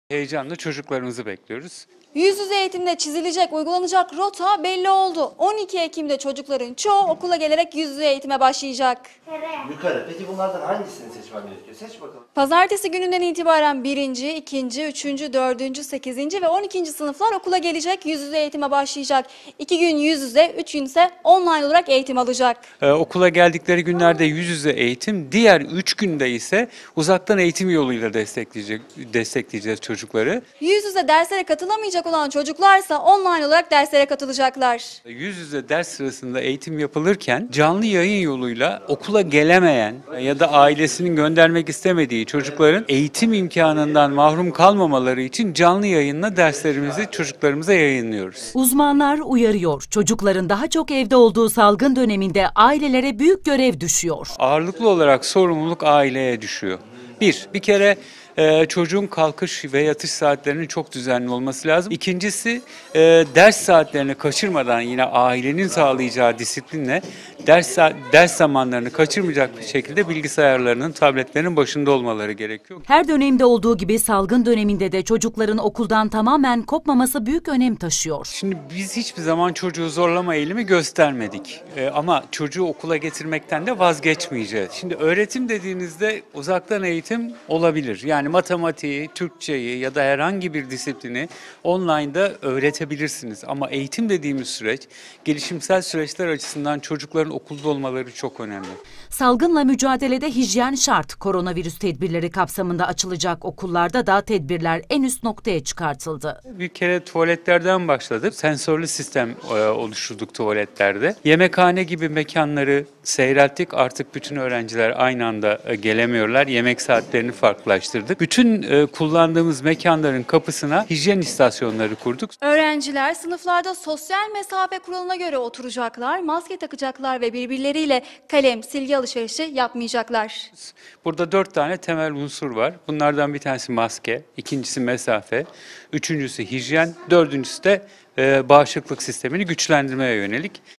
Heyecanla çocuklarımızı bekliyoruz. Yüz yüze eğitimde çizilecek, uygulanacak rota belli oldu. 12 Ekim'de çocukların çoğu okula gelerek yüz yüze eğitime başlayacak. Yukarı. Peki bunlardan hangisini seçmem gerekiyor? Seç bakalım. Pazartesi gününden itibaren 1., 2., 3., 4., 8. ve 12. sınıflar okula gelecek, yüz yüze eğitime başlayacak. 2 gün yüz yüze, 3 gün ise online olarak eğitim alacak. Okula geldikleri günlerde yüz yüze eğitim, diğer 3 günde ise uzaktan eğitim yoluyla destekleyeceğiz çocukları. Yüz yüze derslere katılamayacak olan çocuklarsa online olarak derslere katılacaklar. Yüz yüze ders sırasında eğitim yapılırken canlı yayın yoluyla okula gelemeyen ya da ailesinin göndermek istemediği çocukların eğitim imkanından mahrum kalmamaları için canlı yayınla derslerimizi çocuklarımıza yayınlıyoruz. Uzmanlar uyarıyor. Çocukların daha çok evde olduğu salgın döneminde ailelere büyük görev düşüyor. Ağırlıklı olarak sorumluluk aileye düşüyor. Bir kere çocuğun kalkış ve yatış saatlerinin çok düzenli olması lazım. İkincisi ders saatlerini kaçırmadan yine ailenin sağlayacağı disiplinle ders zamanlarını kaçırmayacak bir şekilde bilgisayarlarının, tabletlerin başında olmaları gerekiyor. Her dönemde olduğu gibi salgın döneminde de çocukların okuldan tamamen kopmaması büyük önem taşıyor. Şimdi biz hiçbir zaman çocuğu zorlama eğilimi göstermedik. Ama çocuğu okula getirmekten de vazgeçmeyeceğiz. Şimdi öğretim dediğinizde uzaktan eğitim olabilir. Yani matematiği, Türkçeyi ya da herhangi bir disiplini online'da öğretebilirsiniz. Ama eğitim dediğimiz süreç, gelişimsel süreçler açısından çocukların okulda olmaları çok önemli. Salgınla mücadelede hijyen şart. Koronavirüs tedbirleri kapsamında açılacak okullarda da tedbirler en üst noktaya çıkartıldı. Bir kere tuvaletlerden başladık. Sensörlü sistem oluşturduk tuvaletlerde. Yemekhane gibi mekanları seyrelttik. Artık bütün öğrenciler aynı anda gelemiyorlar. Yemek saatlerini farklılaştırdık. Bütün kullandığımız mekanların kapısına hijyen istasyonları kurduk. Öğrenciler sınıflarda sosyal mesafe kuralına göre oturacaklar, maske takacaklar ve birbirleriyle kalem, silgi alışverişi yapmayacaklar. Burada 4 tane temel unsur var. Bunlardan bir tanesi maske, ikincisi mesafe, üçüncüsü hijyen, dördüncüsü de bağışıklık sistemini güçlendirmeye yönelik.